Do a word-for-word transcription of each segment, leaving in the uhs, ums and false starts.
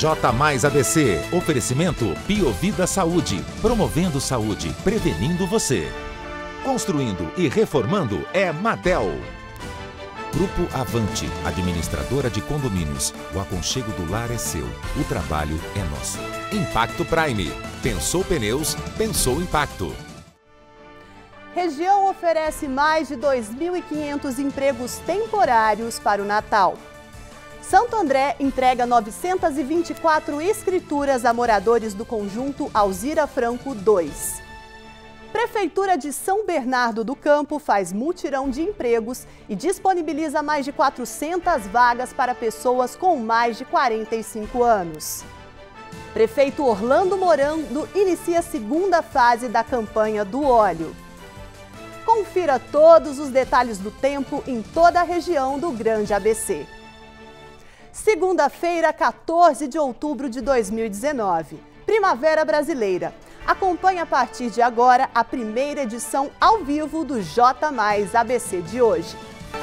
J mais A B C. Oferecimento Biovida Saúde. Promovendo saúde, prevenindo você. Construindo e reformando é Madel. Grupo Avante, administradora de condomínios. O aconchego do lar é seu. O trabalho é nosso. Impacto Prime. Pensou pneus, pensou impacto. Região oferece mais de dois mil e quinhentos empregos temporários para o Natal. Santo André entrega novecentas e vinte e quatro escrituras a moradores do conjunto Alzira Franco dois. Prefeitura de São Bernardo do Campo faz mutirão de empregos e disponibiliza mais de quatrocentas vagas para pessoas com mais de quarenta e cinco anos. Prefeito Orlando Morando inicia a segunda fase da campanha do óleo. Confira todos os detalhes do tempo em toda a região do Grande A B C. Segunda-feira, quatorze de outubro de dois mil e dezenove. Primavera Brasileira. Acompanhe a partir de agora a primeira edição ao vivo do J mais A B C de hoje.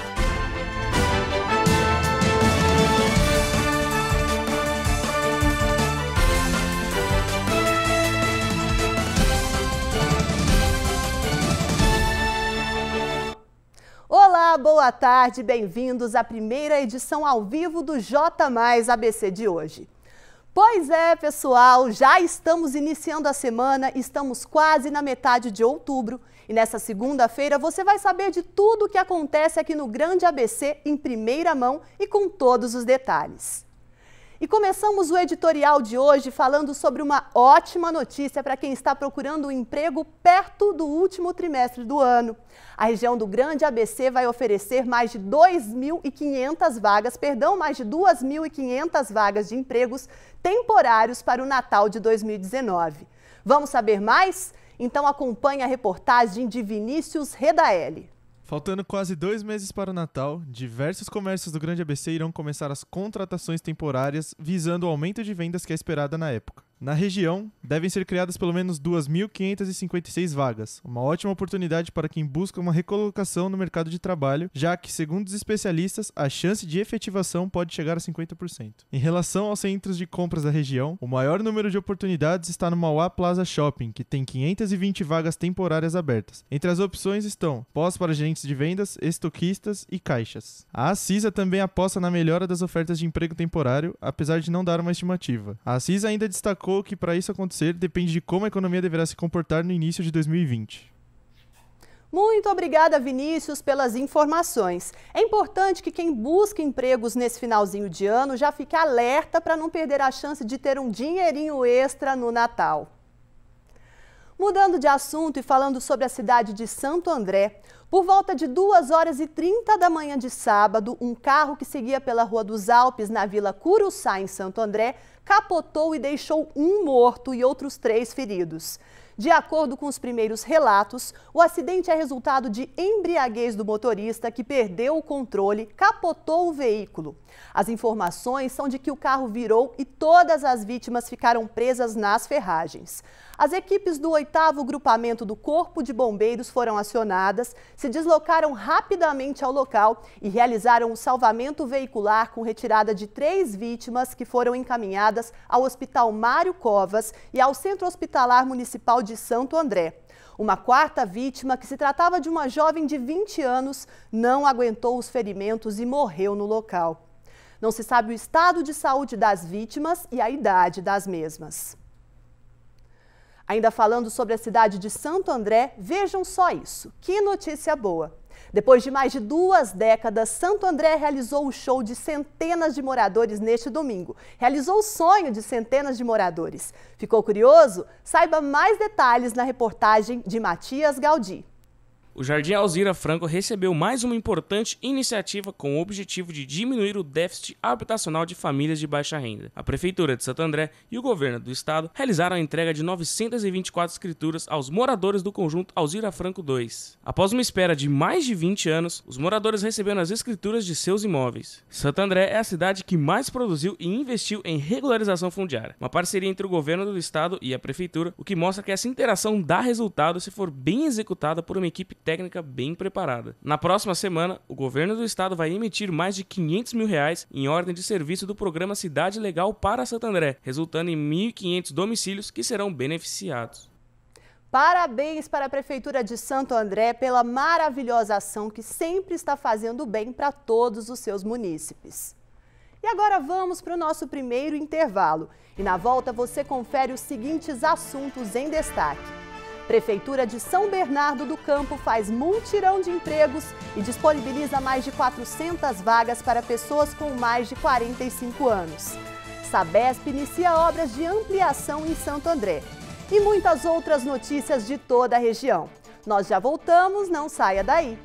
Olá, boa tarde, bem-vindos à primeira edição ao vivo do J mais A B C de hoje. Pois é, pessoal, já estamos iniciando a semana, estamos quase na metade de outubro e nessa segunda-feira você vai saber de tudo o que acontece aqui no Grande A B C em primeira mão e com todos os detalhes. E começamos o editorial de hoje falando sobre uma ótima notícia para quem está procurando um emprego perto do último trimestre do ano. A região do Grande A B C vai oferecer mais de dois mil e quinhentas vagas, perdão, mais de duas mil e quinhentas vagas de empregos temporários para o Natal de dois mil e dezenove. Vamos saber mais? Então acompanhe a reportagem de Vinícius Redaelli. Faltando quase dois meses para o Natal, diversos comércios do Grande A B C irão começar as contratações temporárias visando o aumento de vendas que é esperada na época. Na região, devem ser criadas pelo menos duas mil quinhentas e cinquenta e seis vagas, uma ótima oportunidade para quem busca uma recolocação no mercado de trabalho, já que, segundo os especialistas, a chance de efetivação pode chegar a cinquenta por cento. Em relação aos centros de compras da região, o maior número de oportunidades está no Mauá Plaza Shopping, que tem quinhentas e vinte vagas temporárias abertas. Entre as opções estão pós para gerentes de vendas, estoquistas e caixas. A Acisa também aposta na melhora das ofertas de emprego temporário, apesar de não dar uma estimativa. A Acisa ainda destacou que para isso acontecer depende de como a economia deverá se comportar no início de dois mil e vinte. Muito obrigada, Vinícius, pelas informações. É importante que quem busca empregos nesse finalzinho de ano já fique alerta para não perder a chance de ter um dinheirinho extra no Natal. Mudando de assunto e falando sobre a cidade de Santo André, por volta de duas horas e trinta da manhã de sábado, um carro que seguia pela Rua dos Alpes, na Vila Curuçá, em Santo André, capotou e deixou um morto e outros três feridos. De acordo com os primeiros relatos, o acidente é resultado de embriaguez do motorista que perdeu o controle, capotou o veículo. As informações são de que o carro virou e todas as vítimas ficaram presas nas ferragens. As equipes do oitavo Grupamento do Corpo de Bombeiros foram acionadas, se deslocaram rapidamente ao local e realizaram o salvamento veicular com retirada de três vítimas que foram encaminhadas ao Hospital Mário Covas e ao Centro Hospitalar Municipal de Santo André. Uma quarta vítima, que se tratava de uma jovem de vinte anos, não aguentou os ferimentos e morreu no local. Não se sabe o estado de saúde das vítimas e a idade das mesmas. Ainda falando sobre a cidade de Santo André, vejam só isso, que notícia boa! Depois de mais de duas décadas, Santo André realizou o show de centenas de moradores neste domingo. Realizou o sonho de centenas de moradores. Ficou curioso? Saiba mais detalhes na reportagem de Matias Gaudi. O Jardim Alzira Franco recebeu mais uma importante iniciativa com o objetivo de diminuir o déficit habitacional de famílias de baixa renda. A Prefeitura de Santo André e o Governo do Estado realizaram a entrega de novecentas e vinte e quatro escrituras aos moradores do conjunto Alzira Franco dois. Após uma espera de mais de vinte anos, os moradores receberam as escrituras de seus imóveis. Santo André é a cidade que mais produziu e investiu em regularização fundiária, uma parceria entre o Governo do Estado e a Prefeitura, o que mostra que essa interação dá resultado se for bem executada por uma equipe técnica bem preparada. Na próxima semana, o governo do estado vai emitir mais de quinhentos mil reais em ordem de serviço do programa Cidade Legal para Santo André, resultando em mil e quinhentos domicílios que serão beneficiados. Parabéns para a Prefeitura de Santo André pela maravilhosa ação que sempre está fazendo bem para todos os seus munícipes. E agora vamos para o nosso primeiro intervalo. E na volta você confere os seguintes assuntos em destaque. Prefeitura de São Bernardo do Campo faz mutirão de empregos e disponibiliza mais de quatrocentas vagas para pessoas com mais de quarenta e cinco anos. Sabesp inicia obras de ampliação em Santo André. E muitas outras notícias de toda a região. Nós já voltamos, não saia daí.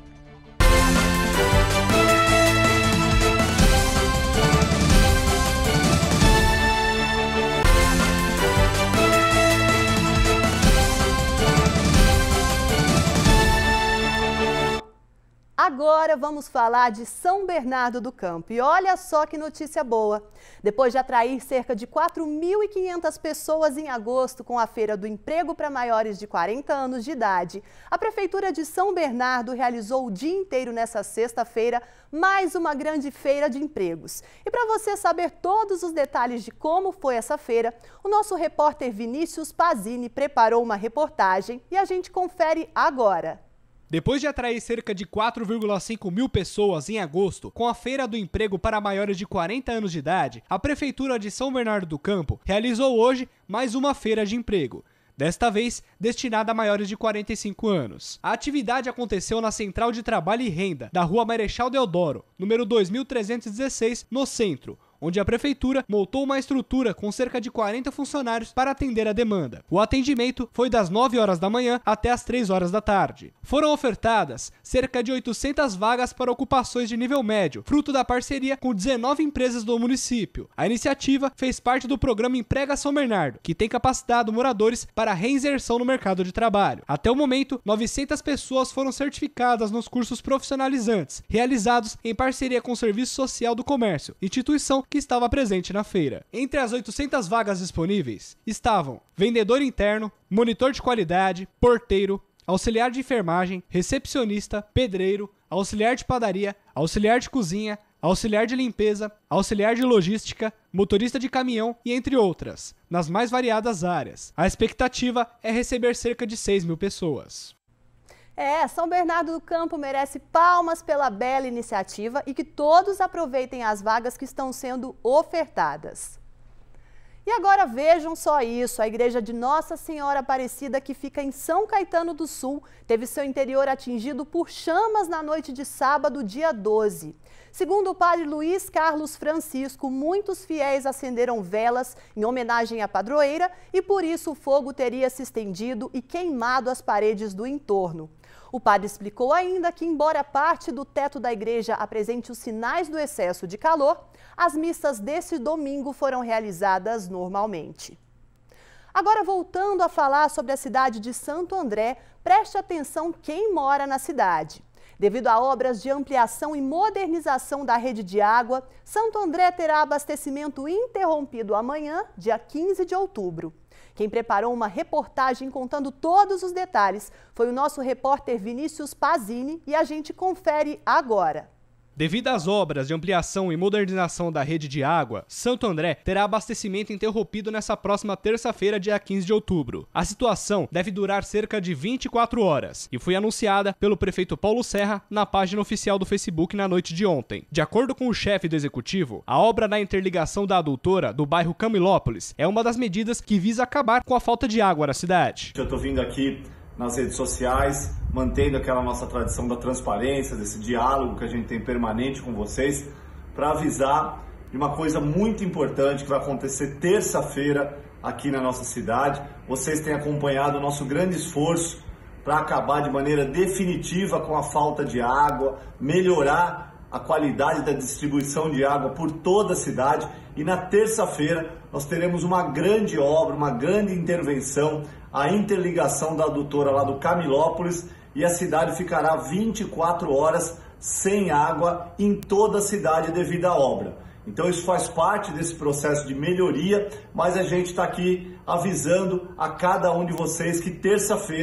Agora vamos falar de São Bernardo do Campo. E olha só que notícia boa! Depois de atrair cerca de quatro mil e quinhentas pessoas em agosto com a Feira do Emprego para maiores de quarenta anos de idade, a Prefeitura de São Bernardo realizou o dia inteiro nessa sexta-feira mais uma grande feira de empregos. E para você saber todos os detalhes de como foi essa feira, o nosso repórter Vinícius Pazini preparou uma reportagem e a gente confere agora. Depois de atrair cerca de quatro vírgula cinco mil pessoas em agosto com a Feira do Emprego para maiores de quarenta anos de idade, a Prefeitura de São Bernardo do Campo realizou hoje mais uma feira de emprego, desta vez destinada a maiores de quarenta e cinco anos. A atividade aconteceu na Central de Trabalho e Renda, da Rua Marechal Deodoro, número dois mil trezentos e dezesseis, no centro, onde a Prefeitura montou uma estrutura com cerca de quarenta funcionários para atender a demanda. O atendimento foi das nove horas da manhã até as três horas da tarde. Foram ofertadas cerca de oitocentas vagas para ocupações de nível médio, fruto da parceria com dezenove empresas do município. A iniciativa fez parte do programa Emprega São Bernardo, que tem capacitado moradores para a reinserção no mercado de trabalho. Até o momento, novecentas pessoas foram certificadas nos cursos profissionalizantes, realizados em parceria com o Serviço Social do Comércio, instituição que estava presente na feira. Entre as oitocentas vagas disponíveis estavam vendedor interno, monitor de qualidade, porteiro, auxiliar de enfermagem, recepcionista, pedreiro, auxiliar de padaria, auxiliar de cozinha, auxiliar de limpeza, auxiliar de logística, motorista de caminhão e entre outras, nas mais variadas áreas. A expectativa é receber cerca de seis mil pessoas. É, São Bernardo do Campo merece palmas pela bela iniciativa e que todos aproveitem as vagas que estão sendo ofertadas. E agora vejam só isso, a igreja de Nossa Senhora Aparecida, que fica em São Caetano do Sul, teve seu interior atingido por chamas na noite de sábado, dia doze. Segundo o padre Luiz Carlos Francisco, muitos fiéis acenderam velas em homenagem à padroeira e por isso o fogo teria se estendido e queimado as paredes do entorno. O padre explicou ainda que, embora parte do teto da igreja apresente os sinais do excesso de calor, as missas desse domingo foram realizadas normalmente. Agora, voltando a falar sobre a cidade de Santo André, preste atenção quem mora na cidade. Devido a obras de ampliação e modernização da rede de água, Santo André terá abastecimento interrompido amanhã, dia quinze de outubro. Quem preparou uma reportagem contando todos os detalhes foi o nosso repórter Vinícius Pazini e a gente confere agora. Devido às obras de ampliação e modernização da rede de água, Santo André terá abastecimento interrompido nessa próxima terça-feira, dia quinze de outubro. A situação deve durar cerca de vinte e quatro horas e foi anunciada pelo prefeito Paulo Serra na página oficial do Facebook na noite de ontem. De acordo com o chefe do executivo, a obra da interligação da adutora do bairro Camilópolis é uma das medidas que visa acabar com a falta de água na cidade. Eu estou vindo aqui nas redes sociais, mantendo aquela nossa tradição da transparência, desse diálogo que a gente tem permanente com vocês, para avisar de uma coisa muito importante que vai acontecer terça-feira aqui na nossa cidade. Vocês têm acompanhado o nosso grande esforço para acabar de maneira definitiva com a falta de água, melhorar a qualidade da distribuição de água por toda a cidade, e na terça-feira nós teremos uma grande obra, uma grande intervenção, a interligação da adutora lá do Camilópolis, e a cidade ficará vinte e quatro horas sem água em toda a cidade devido à obra. Então isso faz parte desse processo de melhoria, mas a gente está aqui avisando a cada um de vocês que terça-feira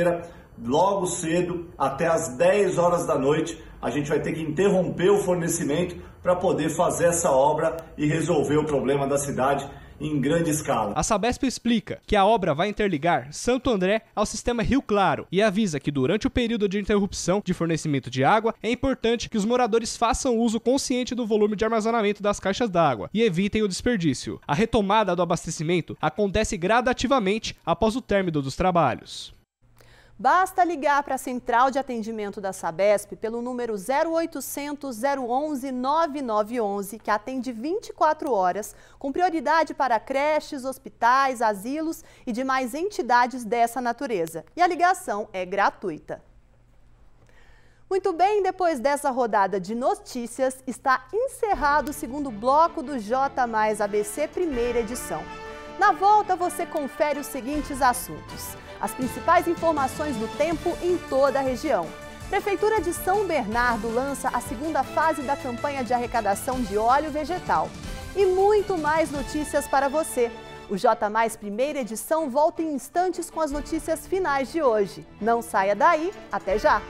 logo cedo, até às dez horas da noite, a gente vai ter que interromper o fornecimento para poder fazer essa obra e resolver o problema da cidade em grande escala. A Sabesp explica que a obra vai interligar Santo André ao sistema Rio Claro e avisa que durante o período de interrupção de fornecimento de água é importante que os moradores façam uso consciente do volume de armazenamento das caixas d'água e evitem o desperdício. A retomada do abastecimento acontece gradativamente após o término dos trabalhos. Basta ligar para a central de atendimento da Sabesp pelo número zero oitocentos, zero onze, nove nove onze, que atende vinte e quatro horas, com prioridade para creches, hospitais, asilos e demais entidades dessa natureza. E a ligação é gratuita. Muito bem, depois dessa rodada de notícias, está encerrado o segundo bloco do J mais A B C primeira edição. Na volta, você confere os seguintes assuntos. As principais informações do tempo em toda a região. Prefeitura de São Bernardo lança a segunda fase da campanha de arrecadação de óleo vegetal. E muito mais notícias para você. O J mais primeira edição volta em instantes com as notícias finais de hoje. Não saia daí, até já!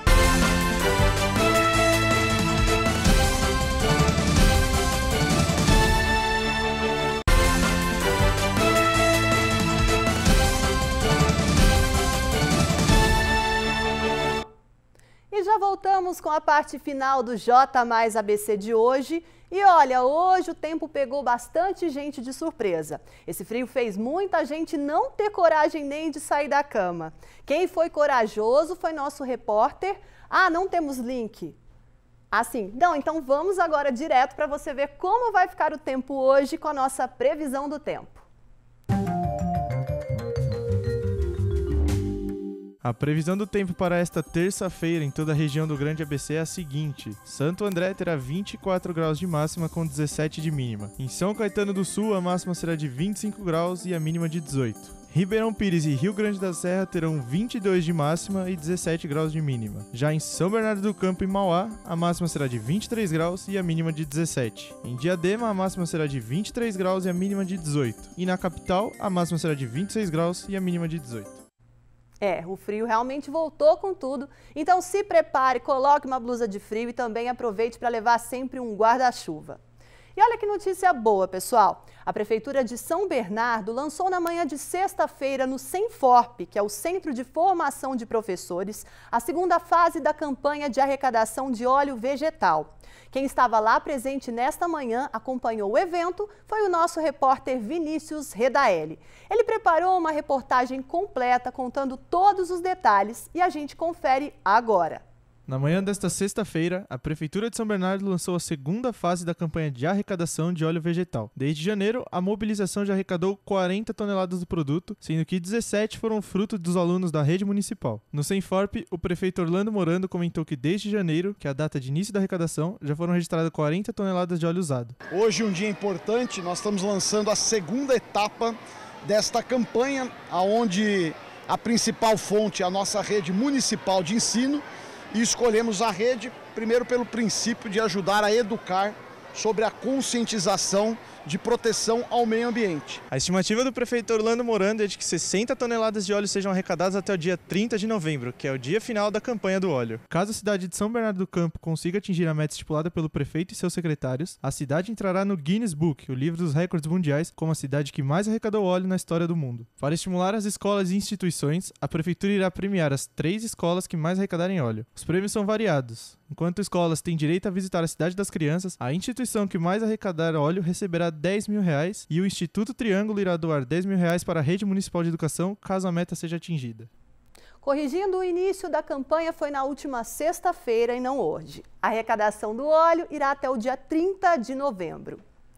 E já voltamos com a parte final do J mais A B C de hoje. E olha, hoje o tempo pegou bastante gente de surpresa. Esse frio fez muita gente não ter coragem nem de sair da cama. Quem foi corajoso foi nosso repórter. Ah, não temos link. Ah, sim. Não, então vamos agora direto para você ver como vai ficar o tempo hoje com a nossa previsão do tempo. A previsão do tempo para esta terça-feira em toda a região do Grande A B C é a seguinte: Santo André terá vinte e quatro graus de máxima com dezessete de mínima. Em São Caetano do Sul, a máxima será de vinte e cinco graus e a mínima de dezoito. Ribeirão Pires e Rio Grande da Serra terão vinte e dois de máxima e dezessete graus de mínima. Já em São Bernardo do Campo e Mauá, a máxima será de vinte e três graus e a mínima de dezessete. Em Diadema, a máxima será de vinte e três graus e a mínima de dezoito. E na capital, a máxima será de vinte e seis graus e a mínima de dezoito. É, o frio realmente voltou com tudo, então se prepare, coloque uma blusa de frio e também aproveite para levar sempre um guarda-chuva. E olha que notícia boa, pessoal! A Prefeitura de São Bernardo lançou na manhã de sexta-feira no Senforp, que é o Centro de Formação de Professores, a segunda fase da campanha de arrecadação de óleo vegetal. Quem estava lá presente nesta manhã, acompanhou o evento, foi o nosso repórter Vinícius Redaelli. Ele preparou uma reportagem completa contando todos os detalhes e a gente confere agora. Na manhã desta sexta-feira, a Prefeitura de São Bernardo lançou a segunda fase da campanha de arrecadação de óleo vegetal. Desde janeiro, a mobilização já arrecadou quarenta toneladas do produto, sendo que dezessete foram fruto dos alunos da rede municipal. No Senforp, o prefeito Orlando Morando comentou que desde janeiro, que é a data de início da arrecadação, já foram registradas quarenta toneladas de óleo usado. Hoje, um dia importante, nós estamos lançando a segunda etapa desta campanha, onde a principal fonte é a nossa rede municipal de ensino. E escolhemos a rede, primeiro pelo princípio de ajudar a educar sobre a conscientização de proteção ao meio ambiente. A estimativa do prefeito Orlando Morando é de que sessenta toneladas de óleo sejam arrecadadas até o dia trinta de novembro, que é o dia final da campanha do óleo. Caso a cidade de São Bernardo do Campo consiga atingir a meta estipulada pelo prefeito e seus secretários, a cidade entrará no Guinness Book, o livro dos recordes mundiais, como a cidade que mais arrecadou óleo na história do mundo. Para estimular as escolas e instituições, a prefeitura irá premiar as três escolas que mais arrecadarem óleo. Os prêmios são variados. Enquanto escolas têm direito a visitar a cidade das crianças, a instituição que mais arrecadar óleo receberá dez mil reais e o Instituto Triângulo irá doar dez mil reais para a Rede Municipal de Educação, caso a meta seja atingida. Corrigindo, o início da campanha foi na última sexta-feira e não hoje. A arrecadação do óleo irá até o dia trinta de novembro.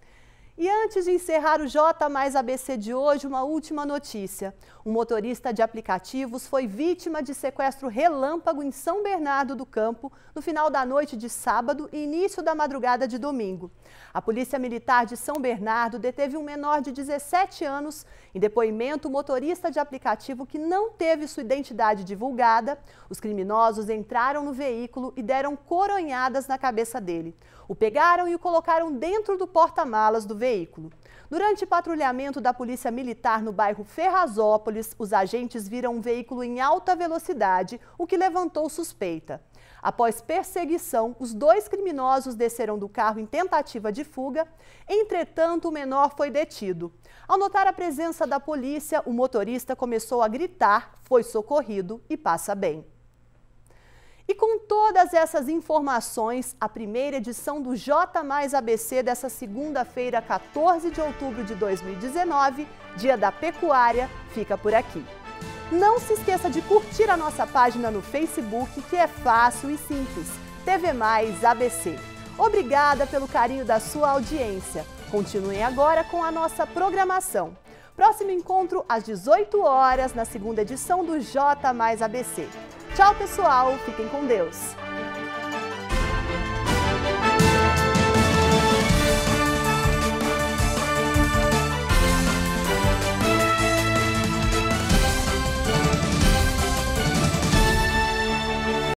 E antes de encerrar o J mais A B C de hoje, uma última notícia. Um motorista de aplicativos foi vítima de sequestro relâmpago em São Bernardo do Campo no final da noite de sábado e início da madrugada de domingo. A Polícia Militar de São Bernardo deteve um menor de dezessete anos. Em depoimento, o motorista de aplicativo que não teve sua identidade divulgada, os criminosos entraram no veículo e deram coronhadas na cabeça dele. O pegaram e o colocaram dentro do porta-malas do veículo. veículo. Durante patrulhamento da Polícia Militar no bairro Ferrazópolis, os agentes viram um veículo em alta velocidade, o que levantou suspeita. Após perseguição, os dois criminosos desceram do carro em tentativa de fuga. Entretanto, o menor foi detido. Ao notar a presença da polícia, o motorista começou a gritar, foi socorrido e passa bem. E com todas essas informações, a primeira edição do J mais A B C dessa segunda-feira, quatorze de outubro de dois mil e dezenove, Dia da Pecuária, fica por aqui. Não se esqueça de curtir a nossa página no Facebook, que é fácil e simples, T V mais A B C. Obrigada pelo carinho da sua audiência. Continuem agora com a nossa programação. Próximo encontro às dezoito horas, na segunda edição do J mais A B C. Tchau, pessoal. Fiquem com Deus.